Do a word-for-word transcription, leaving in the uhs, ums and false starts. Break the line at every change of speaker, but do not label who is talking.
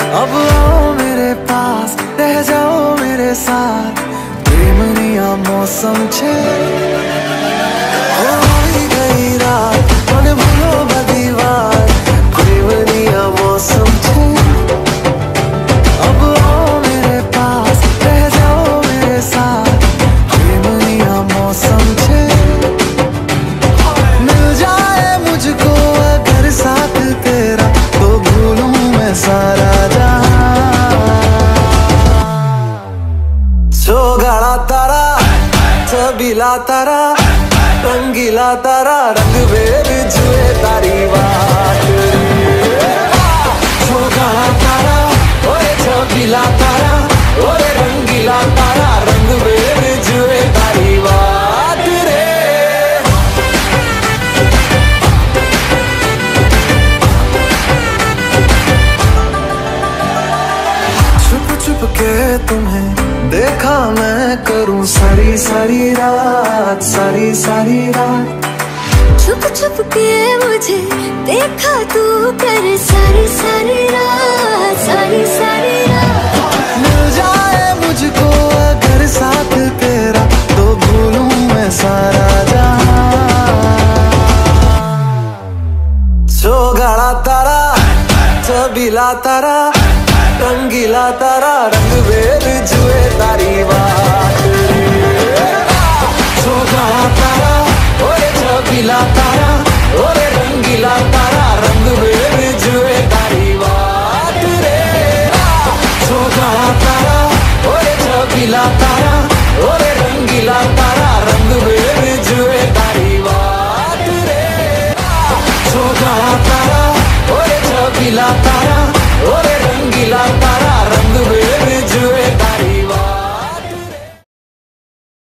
अब आओ मेरे पास, रह जाओ मेरे साथ, प्रेमनिया मौसम छे होई गई रात, मन भूलो बदी बात, प्रेमनिया मौसम छे। अब आओ मेरे पास, रह जाओ मेरे साथ, प्रेमनिया मौसम छे। मिल जाए मुझको अगर साथ तेरा, तो भूलूं मैं सारा जहां। सोगाड़ा तारा, छबीला तारा, रंगीला तारा, रंग बेर जुए तारी बात। सोगाड़ा तारा, ओए छबीला तारा, ओए रंगीला तारा, रंग बेर जुए तारी बात रे। छुप छुप के तुम्हें देखा मैं करूं सारी सारी रात, सारी सारी रात।
छुप छुप के मुझे देखा तू कर सारी सारी रात, सारी सारी रात।
मिल जाए मुझको अगर साथ तेरा, तो भूलूं मैं सारा जहां। सोगाड़ा तारा, छबीला तारा, रंगीला तारा, रंग बेर जुए तारी बात। सोगाड़ा तारा, ओए छबीला तारा, ओए रंगीला तारा, रंग बेर जुए तारी बात रे। सोगाड़ा तारा, ओए छबीला तारा, ओए रंगीला तारा, रंग बेर जुए तारी बात रे। सोगाड़ा तारा, ओए छबीला तारा।